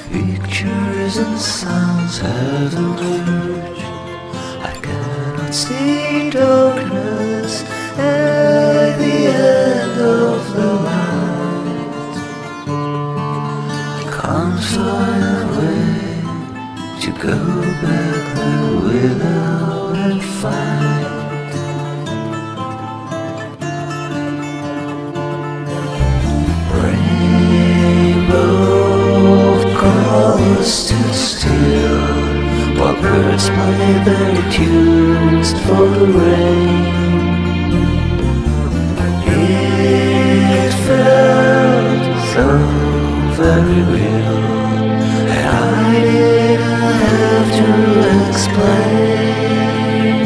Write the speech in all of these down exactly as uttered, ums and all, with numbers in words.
Pictures and sounds have emerged. I cannot see darkness at the end of the light. I can't find a way to go back there without a fight. Stood still while birds played their tunes for the rain. It felt so very real, and I didn't have to explain.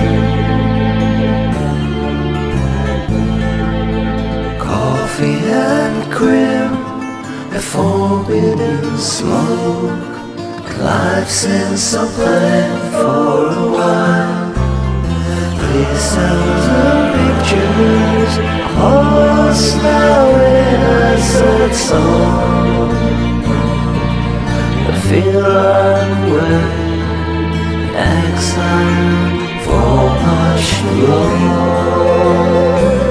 Coffee and cream, a forbidden smoke. Life since I'm playing for a while. These sounds and pictures are lost now in a sad song. I feel I'm away, exiled for much long.